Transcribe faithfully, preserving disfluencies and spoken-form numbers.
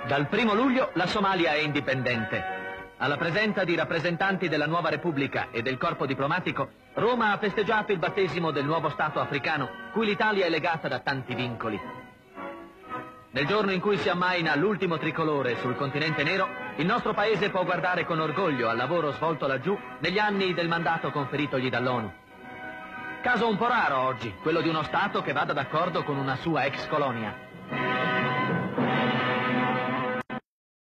Dal primo luglio la Somalia è indipendente. Alla presenza di rappresentanti della nuova Repubblica e del corpo diplomatico, Roma ha festeggiato il battesimo del nuovo Stato africano, cui l'Italia è legata da tanti vincoli. Nel giorno in cui si ammaina l'ultimo tricolore sul continente nero, il nostro paese può guardare con orgoglio al lavoro svolto laggiù negli anni del mandato conferitogli dall'ONU. Caso un po' raro oggi, quello di uno Stato che vada d'accordo con una sua ex colonia.